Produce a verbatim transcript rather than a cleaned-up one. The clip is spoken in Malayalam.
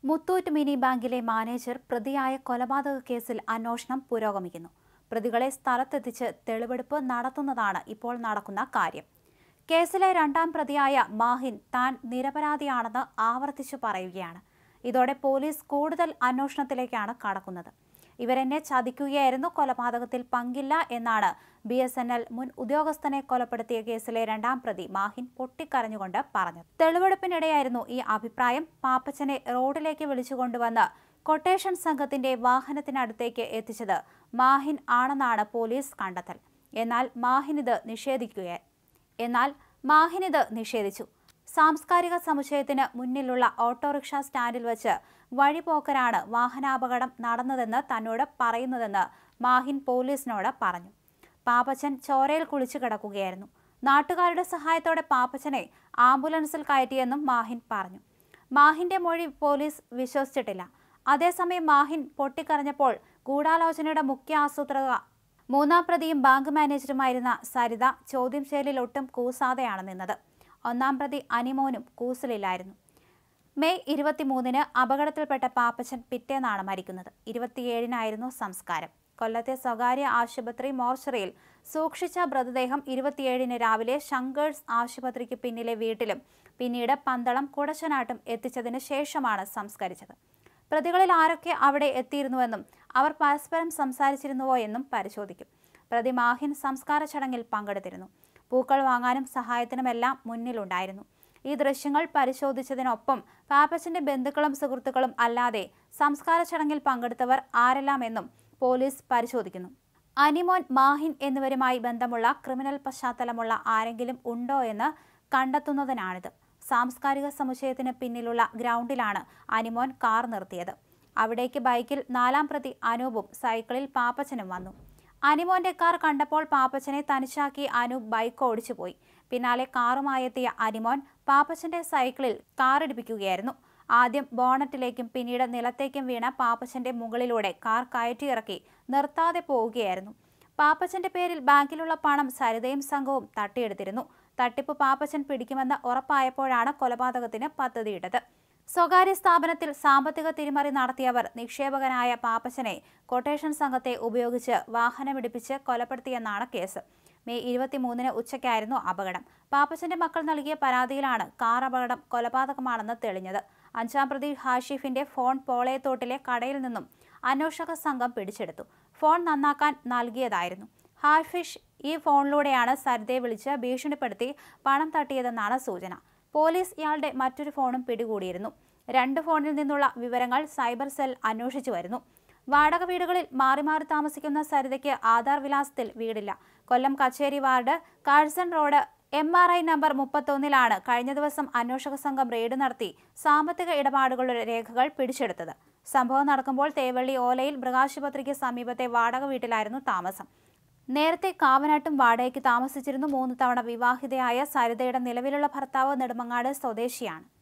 മുത്തൂറ്റ് മിനി ബാങ്കിലെ മാനേജർ പ്രതിയായ കൊലപാതക കേസിൽ അന്വേഷണം പുരോഗമിക്കുന്നു. പ്രതികളെ സ്ഥലത്തെത്തിച്ച് തെളിവെടുപ്പ് നടത്തുന്നതാണ് ഇപ്പോൾ നടക്കുന്ന കാര്യം. കേസിലെ രണ്ടാം പ്രതിയായ മാഹിൻ താൻ നിരപരാധിയാണെന്ന് ആവർത്തിച്ചു പറയുകയാണ്. ഇതോടെ പോലീസ് കൂടുതൽ അന്വേഷണത്തിലേക്കാണ് കടക്കുന്നത്. ഇവരെന്നെ ചതിക്കുകയായിരുന്നു, കൊലപാതകത്തിൽ പങ്കില്ല എന്നാണ് ബി എസ് എൻ എൽ മുൻ ഉദ്യോഗസ്ഥനെ കൊലപ്പെടുത്തിയ കേസിലെ രണ്ടാം പ്രതി മാഹിൻ പൊട്ടിക്കരഞ്ഞുകൊണ്ട് പറഞ്ഞത്. തെളിവെടുപ്പിനിടെയായിരുന്നു ഈ അഭിപ്രായം. പാപ്പച്ചനെ റോഡിലേക്ക് വിളിച്ചുകൊണ്ടുവന്ന് കൊട്ടേഷൻ സംഘത്തിന്റെ വാഹനത്തിനടുത്തേക്ക് എത്തിച്ചത് മാഹിൻ ആണെന്നാണ് പോലീസ് കണ്ടെത്തൽ. എന്നാൽ മാഹിനിത് നിഷേധിക്കുക എന്നാൽ മാഹിനിത് നിഷേധിച്ചു. സാംസ്കാരിക സമുച്ചയത്തിന് മുന്നിലുള്ള ഓട്ടോറിക്ഷ സ്റ്റാൻഡിൽ വെച്ച് വഴിപോക്കരാണ് വാഹനാപകടം നടന്നതെന്ന് തന്നോട് പറയുന്നതെന്ന് മാഹിൻ പോലീസിനോട് പറഞ്ഞു. പാപ്പച്ചൻ ചോരയിൽ കുളിച്ചു കിടക്കുകയായിരുന്നു. നാട്ടുകാരുടെ സഹായത്തോടെ പാപ്പച്ചനെ ആംബുലൻസിൽ കയറ്റിയെന്നും മാഹിൻ പറഞ്ഞു. മാഹിന്റെ മൊഴി പോലീസ് വിശ്വസിച്ചിട്ടില്ല. അതേസമയം മാഹിൻ പൊട്ടിക്കരഞ്ഞപ്പോൾ ഗൂഢാലോചനയുടെ മുഖ്യ ആസൂത്രക മൂന്നാം പ്രതിയും ബാങ്ക് മാനേജറുമായിരുന്ന സരിത ചോദ്യം ചെയ്യലിൽ ഒട്ടും കൂസാതെയാണ് നിന്നത്. ഒന്നാം പ്രതി അനിമോനും കൂസലില്ലായിരുന്നു. മെയ് ഇരുപത്തിമൂന്നിന് അപകടത്തിൽപ്പെട്ട പാപ്പച്ചൻ പിറ്റേന്നാണ് മരിക്കുന്നത്. ഇരുപത്തിയേഴിനായിരുന്നു സംസ്കാരം. കൊല്ലത്തെ സ്വകാര്യ ആശുപത്രി മോർച്ചറിയിൽ സൂക്ഷിച്ച മൃതദേഹം ഇരുപത്തിയേഴിന് രാവിലെ ശങ്കേഴ്സ് ആശുപത്രിക്ക് പിന്നിലെ വീട്ടിലും പിന്നീട് പന്തളം കുടച്ചനാട്ടും എത്തിച്ചതിന് ശേഷമാണ് സംസ്കരിച്ചത്. പ്രതികളിൽ ആരൊക്കെ അവിടെ എത്തിയിരുന്നുവെന്നും അവർ പരസ്പരം സംസാരിച്ചിരുന്നുവോ എന്നും പരിശോധിക്കും. പ്രതി മാഹിൻ സംസ്കാര ചടങ്ങിൽ പങ്കെടുത്തിരുന്നു. പൂക്കൾ വാങ്ങാനും സഹായത്തിനുമെല്ലാം മുന്നിലുണ്ടായിരുന്നു. ഈ ദൃശ്യങ്ങൾ പരിശോധിച്ചതിനൊപ്പം പാപ്പച്ചന്റെ ബന്ധുക്കളും സുഹൃത്തുക്കളും അല്ലാതെ സംസ്കാര ചടങ്ങിൽ പങ്കെടുത്തവർ ആരെല്ലാമെന്നും പോലീസ് പരിശോധിക്കുന്നു. അനിമോൻ, മാഹിൻ എന്നിവരുമായി ബന്ധമുള്ള ക്രിമിനൽ പശ്ചാത്തലമുള്ള ആരെങ്കിലും ഉണ്ടോ എന്ന് കണ്ടെത്തുന്നതിനാണിത്. സാംസ്കാരിക സമുച്ചയത്തിന് പിന്നിലുള്ള ഗ്രൗണ്ടിലാണ് അനിമോൻ കാർ നിർത്തിയത്. അവിടേക്ക് ബൈക്കിൽ നാലാം പ്രതി അനൂപും സൈക്കിളിൽ പാപ്പച്ചനും വന്നു. അനിമോന്റെ കാർ കണ്ടപ്പോൾ പാപ്പച്ചനെ തനിച്ചാക്കി അനൂപ് ബൈക്ക് ഓടിച്ചു പോയി. പിന്നാലെ കാറുമായെത്തിയ അനിമോൻ പാപ്പച്ചന്റെ സൈക്കിളിൽ കാറിടിപ്പിക്കുകയായിരുന്നു. ആദ്യം ബോണറ്റിലേക്കും പിന്നീട് നിലത്തേക്കും വീണ പാപ്പച്ചന്റെ മുകളിലൂടെ കാർ കയറ്റിയിറക്കി നിർത്താതെ പോവുകയായിരുന്നു. പാപ്പച്ചന്റെ പേരിൽ ബാങ്കിലുള്ള പണം സരിതയും സംഘവും തട്ടിയെടുത്തിരുന്നു. തട്ടിപ്പ് പാപ്പച്ചൻ പിടിക്കുമെന്ന് ഉറപ്പായപ്പോഴാണ് കൊലപാതകത്തിന് പദ്ധതിയിട്ടത്. സ്വകാര്യ സ്ഥാപനത്തിൽ സാമ്പത്തിക തിരിമറി നടത്തിയവർ നിക്ഷേപകനായ പാപ്പച്ചനെ കൊട്ടേഷൻ സംഘത്തെ ഉപയോഗിച്ച് വാഹനമിടിപ്പിച്ച് കൊലപ്പെടുത്തിയെന്നാണ് കേസ്. മെയ് ഇരുപത്തിമൂന്നിന് ഉച്ചയ്ക്കായിരുന്നു അപകടം. പാപ്പച്ചന്റെ മക്കൾ നൽകിയ പരാതിയിലാണ് കാർ അപകടം കൊലപാതകമാണെന്ന് തെളിഞ്ഞത്. അഞ്ചാം പ്രതി ഹാഷിഫിന്റെ ഫോൺ പോളയത്തോട്ടിലെ കടയിൽ നിന്നും അന്വേഷക സംഘം പിടിച്ചെടുത്തു. ഫോൺ നന്നാക്കാൻ നൽകിയതായിരുന്നു. ഹാഷിഫ് ഈ ഫോണിലൂടെയാണ് സരിതയെ വിളിച്ച് ഭീഷണിപ്പെടുത്തി പണം തട്ടിയതെന്നാണ് സൂചന. പോലീസ് ഇയാളുടെ മറ്റൊരു ഫോണും പിടികൂടിയിരുന്നു. രണ്ട് ഫോണിൽ നിന്നുള്ള വിവരങ്ങൾ സൈബർ സെൽ അന്വേഷിച്ചു വരുന്നു. വാടക വീടുകളിൽ മാറി മാറി താമസിക്കുന്ന സരിതയ്ക്ക് ആധാർ വിലാസത്തിൽ വീടില്ല. Kollam Kacheri ward Carson road M R I number മുപ്പത്തൊന്നിലാണ് കഴിഞ്ഞ ദിവസം അന്വേഷക സംഘം റെയ്ഡ് നടത്തി സാമ്പത്തിക ഇടപാടുകളുടെ രേഖകൾ പിടിച്ചെടുത്തത്. സംഭവം നടക്കുമ്പോൾ തേവള്ളി ഓലയിൽ മൃഗാശുപത്രിക്ക് സമീപത്തെ വാടക വീട്ടിലായിരുന്നു താമസം. നേരത്തെ കാവനാട്ടും വാടകയ്ക്ക് താമസിച്ചിരുന്നു. മൂന്ന് തവണ വിവാഹിതയായ സരിതയുടെ നിലവിലുള്ള ഭർത്താവ് നെടുമങ്ങാട് സ്വദേശിയാണ്.